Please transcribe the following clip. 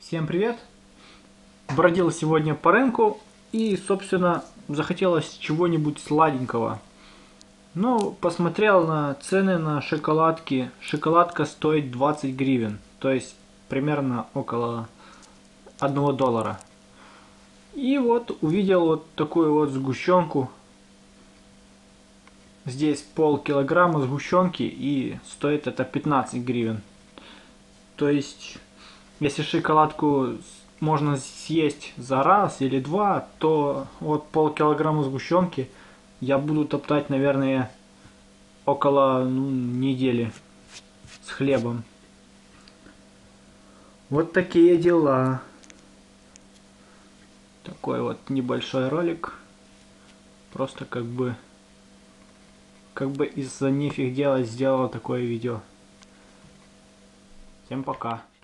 Всем привет! Бродил сегодня по рынку и, собственно, захотелось чего-нибудь сладенького. Ну, посмотрел на цены на шоколадки. Шоколадка стоит 20 гривен, то есть примерно около $1. И вот увидел вот такую вот сгущенку. Здесь полкилограмма сгущенки и стоит это 15 гривен. То есть, если шоколадку можно съесть за раз или два, то вот полкилограмма сгущенки я буду топтать, наверное, около недели с хлебом. Вот такие дела. Такой вот небольшой ролик. Просто как бы из-за нефиг делать сделал такое видео. Всем пока.